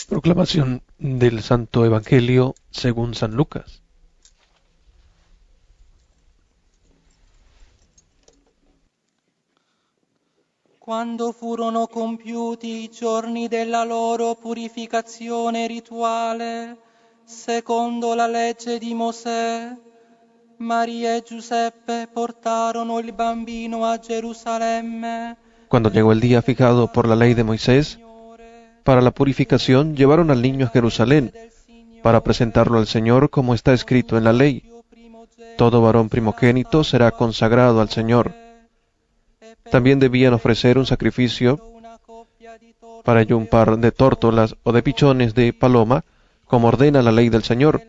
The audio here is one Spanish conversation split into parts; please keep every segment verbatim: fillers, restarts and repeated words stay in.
Proclamación del Santo Evangelio según San Lucas. Quando furono compiuti i giorni della loro purificazione rituale, secondo la legge di Mosè, Maria e Giuseppe portarono il bambino a Gerusalemme. Cuando llegó el día fijado por la ley de Moisés, para la purificación llevaron al niño a Jerusalén, para presentarlo al Señor como está escrito en la ley. Todo varón primogénito será consagrado al Señor. También debían ofrecer un sacrificio, para ello un par de tórtolas o de pichones de paloma, como ordena la ley del Señor.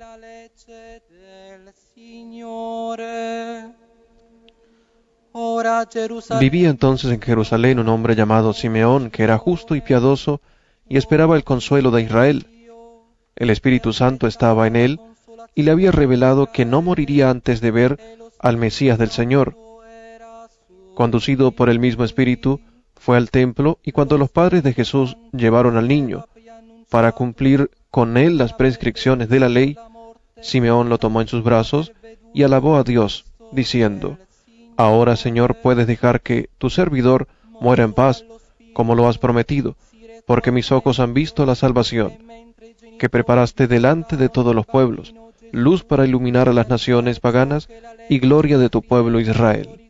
Vivía entonces en Jerusalén un hombre llamado Simeón, que era justo y piadoso, y esperaba el consuelo de Israel. El Espíritu Santo estaba en él, y le había revelado que no moriría antes de ver al Mesías del Señor. Conducido por el mismo Espíritu, fue al templo, y cuando los padres de Jesús llevaron al niño, para cumplir con él las prescripciones de la ley, Simeón lo tomó en sus brazos y alabó a Dios, diciendo: Ahora, Señor, puedes dejar que tu servidor muera en paz, como lo has prometido, porque mis ojos han visto la salvación, que preparaste delante de todos los pueblos, luz para iluminar a las naciones paganas y gloria de tu pueblo Israel.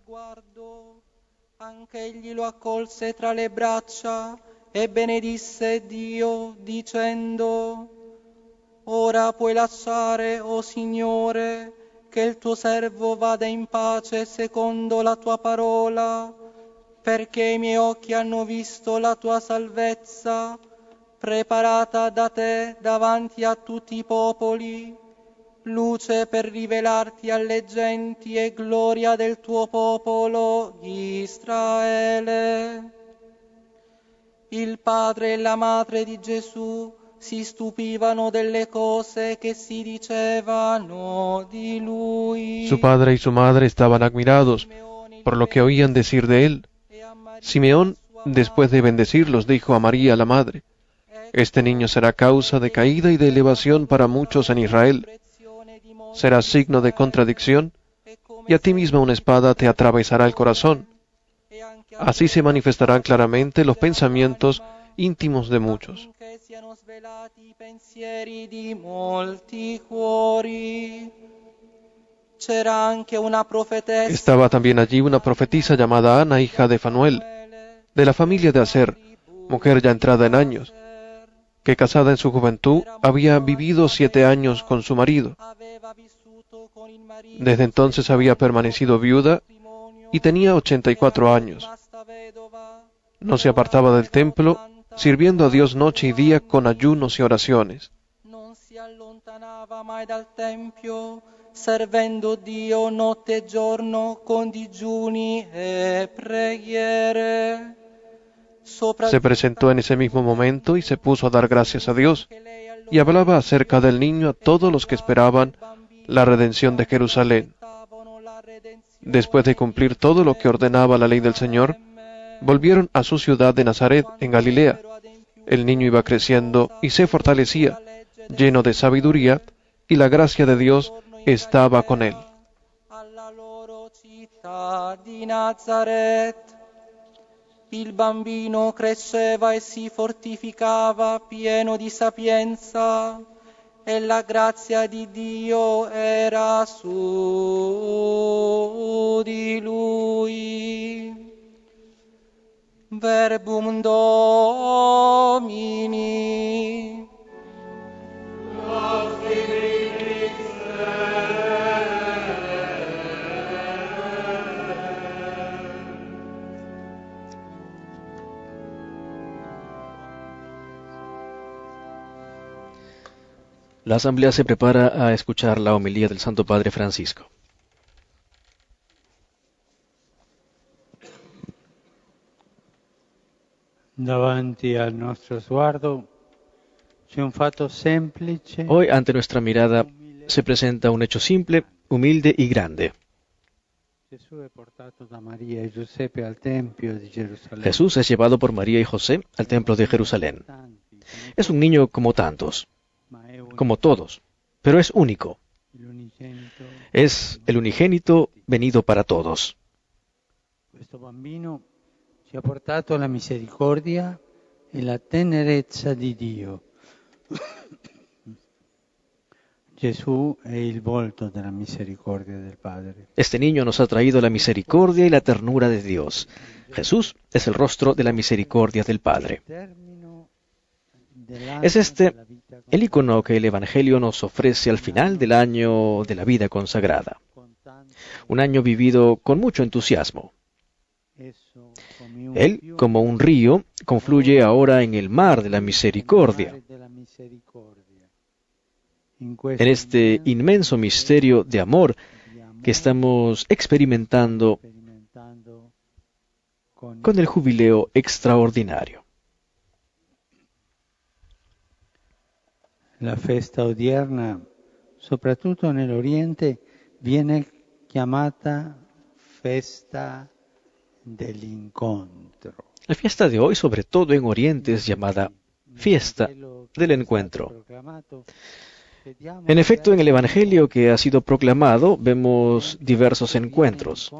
Egli lo accolse tra le braccia e benedisse Dio, dicendo: Ora puoi lasciare, o Signore, che il tuo servo vada in pace secondo la tua parola, perché i miei occhi hanno visto la tua salvezza, preparata da te davanti a tutti i popoli, luce per rivelarti alle genti e gloria del tuo popolo Israele. Il padre e la madre di Gesù si stupivano delle cose che si dicevano di lui. Su padre y su madre estaban admirados por lo que oían decir de él. Simeón, después de bendecirlos, dijo a María la madre: Este niño será causa de caída y de elevación para muchos en Israel. Será signo de contradicción, y a ti misma una espada te atravesará el corazón. Así se manifestarán claramente los pensamientos íntimos de muchos. Estaba también allí una profetisa llamada Ana, hija de Fanuel, de la familia de Aser, mujer ya entrada en años, que casada en su juventud había vivido siete años con su marido. Desde entonces había permanecido viuda y tenía ochenta y cuatro años. No se apartaba del templo, sirviendo a Dios noche y día con ayunos y oraciones. Non si allontanava mai dal tempio, servendo Dio notte e giorno con digiuni e preghiere. Se presentó en ese mismo momento y se puso a dar gracias a Dios, y hablaba acerca del niño a todos los que esperaban la redención de Jerusalén. Después de cumplir todo lo que ordenaba la ley del Señor, volvieron a su ciudad de Nazaret, en Galilea. El niño iba creciendo y se fortalecía, lleno de sabiduría, y la gracia de Dios estaba con él. Il bambino cresceva e si fortificava pieno di sapienza, e la grazia di Dio era su di lui. Verbum Domini. La Asamblea se prepara a escuchar la homilía del Santo Padre Francisco. Davanti al nostro sguardo c'è un fatto semplice. Hoy, ante nuestra mirada, se presenta un hecho simple, humilde y grande. Jesús es llevado por María y José al templo de Jerusalén. Es un niño como tantos, como todos, pero es único. Es el unigénito venido para todos. Questo bambino ci ha portato la misericordia e la tenerezza di Dio. Gesù è il volto della misericordia del Padre. Este niño nos ha traído la misericordia y la ternura de Dios. Jesús es el rostro de la misericordia del Padre. Es este el icono que el Evangelio nos ofrece al final del año de la vida consagrada. Un año vivido con mucho entusiasmo. Él, como un río, confluye ahora en el mar de la misericordia. En este inmenso misterio de amor que estamos experimentando con el jubileo extraordinario. La festa odierna, soprattutto nell'Oriente, viene chiamata festa dell'incontro. La fiesta de hoy, sobre todo en Oriente, es llamada fiesta del encuentro. En efecto, en el Evangelio que ha sido proclamado, vemos diversos encuentros.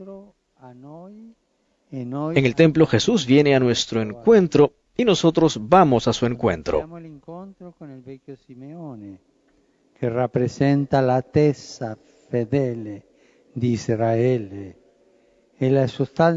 En el templo Jesús viene a nuestro encuentro y nosotros vamos a su encuentro. Que rappresenta la testa fedele di Israele e la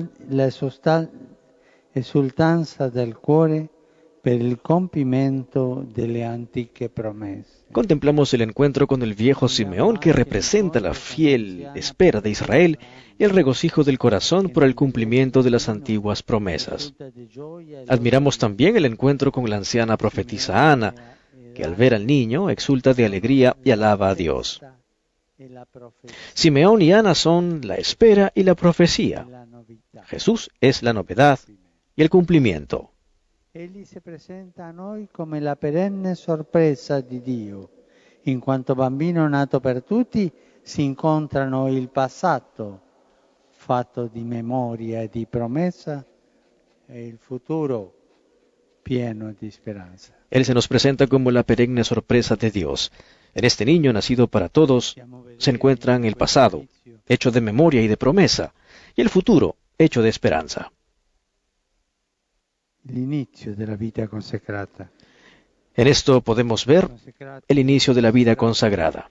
esultanza del cuore per il compimento delle antiche promesse. Contemplamos el encuentro con el viejo Simeón que representa la fiel espera de Israel y el regocijo del corazón por el cumplimiento de las antiguas promesas. Admiramos también el encuentro con la anciana profetisa Ana, que al ver al niño exulta de alegría y alaba a Dios. Simeón y Ana son la espera y la profecía. Jesús es la novedad y el cumplimiento. Egli si presenta a noi come la perenne sorpresa di Dio. In quanto bambino nato per tutti, si incontrano il passato, fatto di memoria e di promessa, e il futuro pieno di speranza. Él se nos presenta como la perenne sorpresa de Dios. En este niño nacido para todos se encuentran el pasado, hecho de memoria y de promesa, y el futuro, hecho de esperanza. L'inizio della vita consacrata. En esto podemos ver el inicio de la vida consagrada.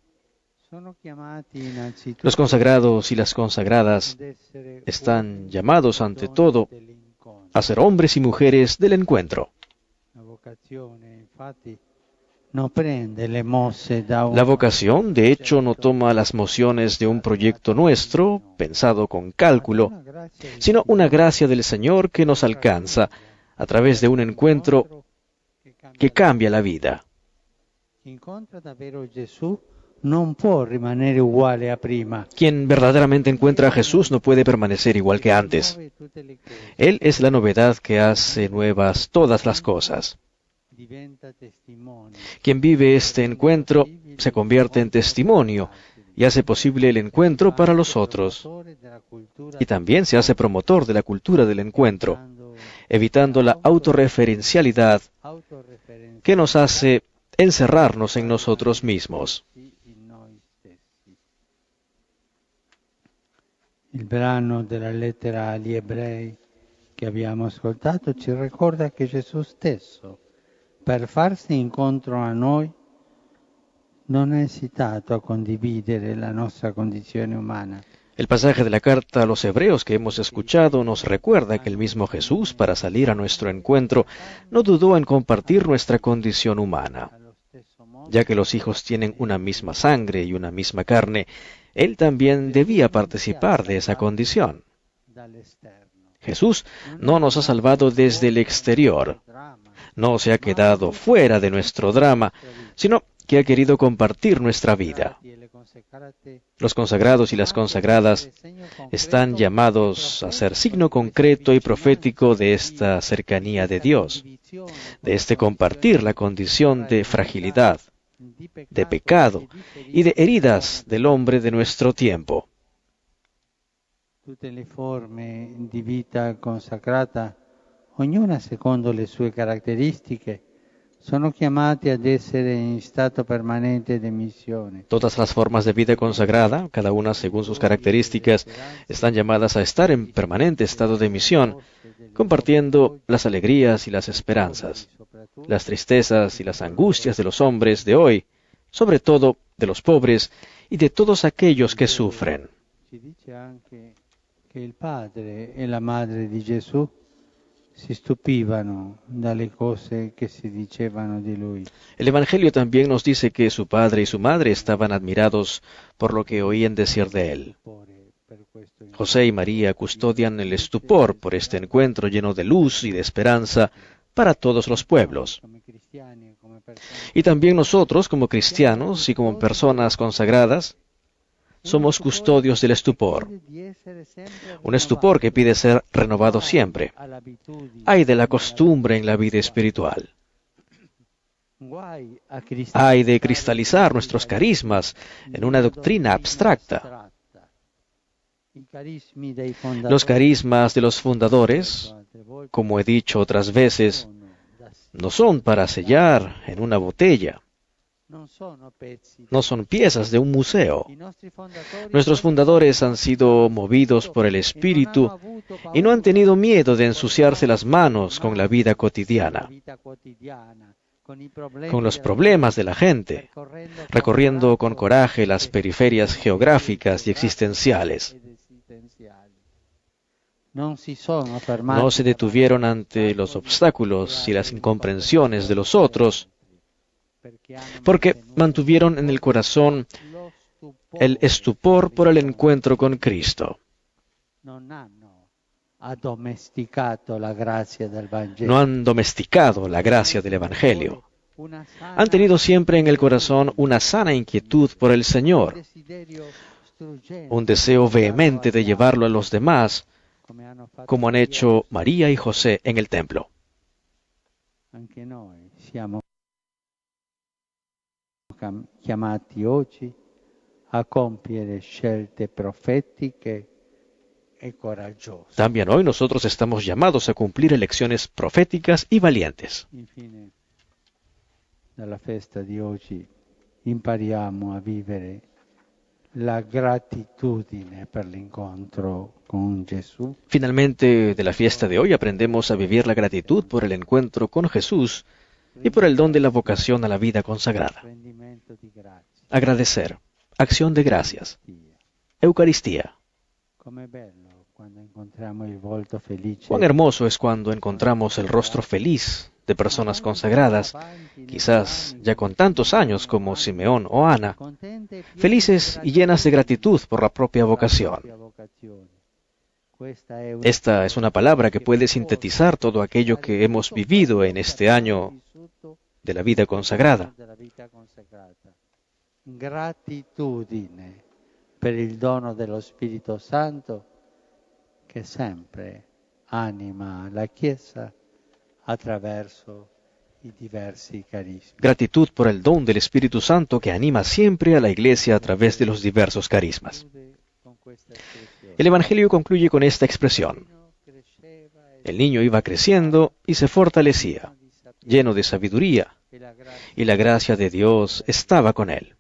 Los consagrados y las consagradas están llamados ante todo a ser hombres y mujeres del encuentro. La vocación, de hecho, no toma las mociones de un proyecto nuestro, pensado con cálculo, sino una gracia del Señor que nos alcanza a través de un encuentro que cambia la vida. Quien verdaderamente encuentra a Jesús no puede permanecer igual que antes. Él es la novedad que hace nuevas todas las cosas. Quien vive este encuentro se convierte en testimonio y hace posible el encuentro para los otros. Y también se hace promotor de la cultura del encuentro, evitando la autorreferencialidad que nos hace encerrarnos en nosotros mismos. Il brano della lettera agli Ebrei che abbiamo ascoltato ci ricorda che Gesù stesso, per farsi incontro a noi, non ha esitato a condividere la nostra condizione umana. El pasaje de la carta a los Hebreos que hemos escuchado nos recuerda que el mismo Jesús, para salir a nuestro encuentro, no dudó en compartir nuestra condición humana. Ya que los hijos tienen una misma sangre y una misma carne, Él también debía participar de esa condición. Jesús no nos ha salvado desde el exterior, no se ha quedado fuera de nuestro drama, sino que ha querido compartir nuestra vida. Los consagrados y las consagradas están llamados a ser signo concreto y profético de esta cercanía de Dios, de este compartir la condición de fragilidad, de pecado y de heridas del hombre de nuestro tiempo. Tutte le forme di vita consacrata, ognuna secondo le sue caratteristiche, sono chiamati ad essere in stato permanente di missione. Todas las formas de vida consagrada, cada una según sus características, están llamadas a estar en permanente estado de misión, compartiendo las alegrías y las esperanzas, las tristezas y las angustias de los hombres de hoy, sobre todo de los pobres y de todos aquellos que sufren. Si dice anche che il padre e la madre di Gesù si stupivano dalle cose che si dicevano di lui. El Evangelio también nos dice que su padre y su madre estaban admirados por lo que oían decir de él. José y María custodian el estupor por este encuentro lleno de luz y de esperanza para todos los pueblos. Y también nosotros, como cristianos y como personas consagradas, somos custodios del estupor. Un estupor que pide ser renovado siempre. Hay de la costumbre en la vida espiritual. Hay de cristalizar nuestros carismas en una doctrina abstracta. Los carismas de los fundadores, como he dicho otras veces, no son para sellar en una botella. No son piezas de un museo. Nuestros fundadores han sido movidos por el Espíritu y no han tenido miedo de ensuciarse las manos con la vida cotidiana, con los problemas de la gente, recorriendo con coraje las periferias geográficas y existenciales. No se detuvieron ante los obstáculos y las incomprensiones de los otros, porque mantuvieron en el corazón el estupor por el encuentro con Cristo. No han domesticado la gracia del Evangelio. Han tenido siempre en el corazón una sana inquietud por el Señor, un deseo vehemente de llevarlo a los demás, como han hecho María y José en el templo. Chiamati oggi a compiere scelte profetiche e coraggiose. También hoy nosotros estamos llamados a cumplir elecciones proféticas y valientes. Infine, dalla festa di oggi impariamo a vivere la gratitudine per l'incontro con Gesù. Finalmente, de la fiesta de hoy aprendemos a vivir la gratitud por el encuentro con Jesús y por el don de la vocación a la vida consagrada. Agradecer, acción de gracias, Eucaristía. Cuán hermoso es cuando encontramos el rostro feliz de personas consagradas, quizás ya con tantos años como Simeón o Ana, felices y llenas de gratitud por la propia vocación. Esta es una palabra que puede sintetizar todo aquello que hemos vivido en este año de la vida consagrada. Gratitudine per il dono dello Spirito Santo che sempre anima la Chiesa attraverso i diversi carismi. Gratitud por el don del Espíritu Santo que anima siempre a la Iglesia a través de los diversos carismas. El Evangelio concluye con esta expresión. El niño iba creciendo y se fortalecía, lleno de sabiduría, y la gracia de Dios estaba con él.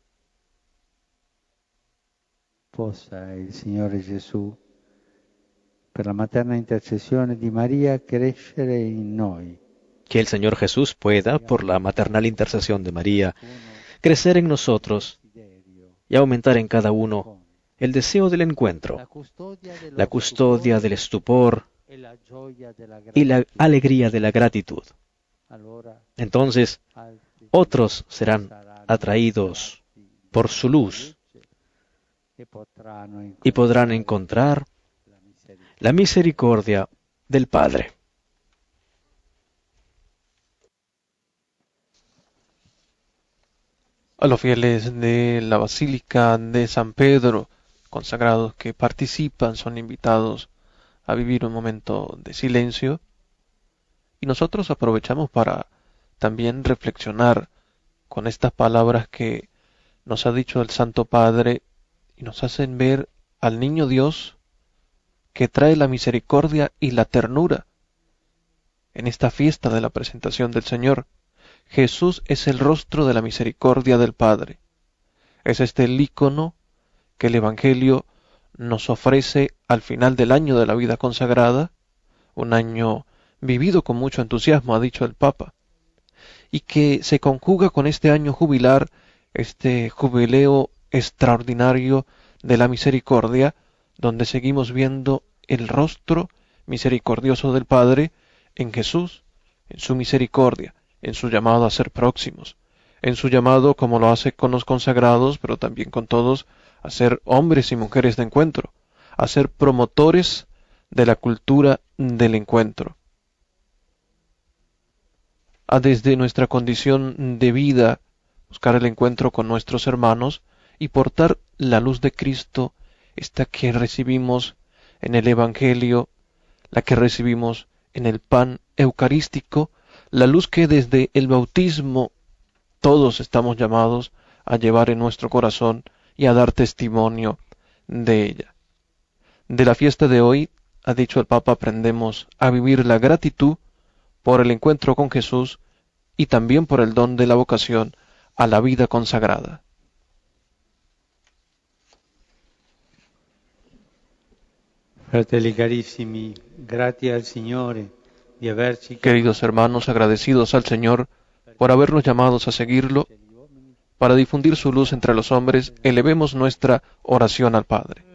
Possa il Signore Gesù, per la materna intercessione di Maria, crescere in noi. Que el Señor Jesús pueda, por la maternal intercesión de María, crecer en nosotros y aumentar en cada uno el deseo del encuentro, la custodia del estupor y la alegría de la gratitud. Entonces, otros serán atraídos por su luz y podrán encontrar la misericordia del Padre. A los fieles de la Basílica de San Pedro, consagrados que participan, son invitados a vivir un momento de silencio, y nosotros aprovechamos para también reflexionar con estas palabras que nos ha dicho el Santo Padre y nos hacen ver al Niño Dios que trae la misericordia y la ternura en esta fiesta de la presentación del Señor. Jesús es el rostro de la misericordia del Padre. Es este el ícono que el Evangelio nos ofrece al final del año de la vida consagrada, un año vivido con mucho entusiasmo, ha dicho el Papa, y que se conjuga con este año jubilar, este jubileo extraordinario de la misericordia, donde seguimos viendo el rostro misericordioso del Padre en Jesús, en su misericordia, en su llamado a ser próximos, en su llamado, como lo hace con los consagrados, pero también con todos, a ser hombres y mujeres de encuentro, a ser promotores de la cultura del encuentro. A desde nuestra condición de vida buscar el encuentro con nuestros hermanos y portar la luz de Cristo, esta que recibimos en el Evangelio, la que recibimos en el pan eucarístico, la luz que desde el bautismo todos estamos llamados a llevar en nuestro corazón y a dar testimonio de ella. De la fiesta de hoy, ha dicho el Papa, aprendemos a vivir la gratitud por el encuentro con Jesús y también por el don de la vocación a la vida consagrada. Fratelli carissimi, grazie al Signore di averci. Queridos hermanos, agradecidos al Señor por habernos llamados a seguirlo, para difundir su luz entre los hombres, elevemos nuestra oración al Padre.